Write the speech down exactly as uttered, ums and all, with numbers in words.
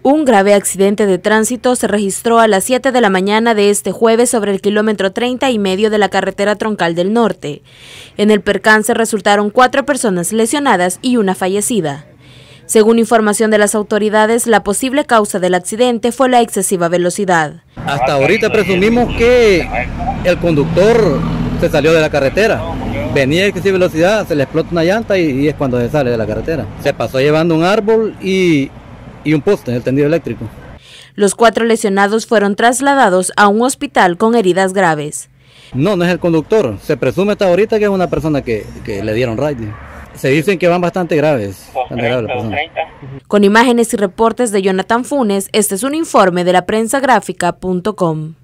Un grave accidente de tránsito se registró a las siete de la mañana de este jueves sobre el kilómetro treinta y medio de la carretera Troncal del Norte. En el percance resultaron cuatro personas lesionadas y una fallecida. Según información de las autoridades, la posible causa del accidente fue la excesiva velocidad. Hasta ahorita presumimos que el conductor se salió de la carretera. Venía a excesiva velocidad, se le explota una llanta y, y es cuando se sale de la carretera. Se pasó llevando un árbol y... y un poste, el tendido eléctrico. Los cuatro lesionados fueron trasladados a un hospital con heridas graves. No, no es el conductor. Se presume hasta ahorita que es una persona que, que le dieron ride. Se dicen que van bastante graves. Bastante graves las personas. Con imágenes y reportes de Jonathan Funes, este es un informe de la prensa gráfica punto com.